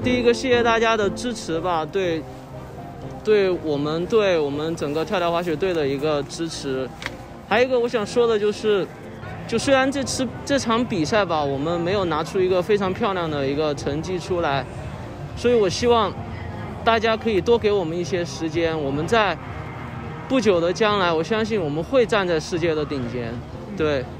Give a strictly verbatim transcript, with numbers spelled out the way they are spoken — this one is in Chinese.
第一个谢谢大家的支持吧，对，对我们对我们整个跳跳滑雪队的一个支持。还有一个我想说的就是，就虽然这次这场比赛吧，我们没有拿出一个非常漂亮的一个成绩出来，所以我希望大家可以多给我们一些时间，我们在不久的将来，我相信我们会站在世界的顶尖。对。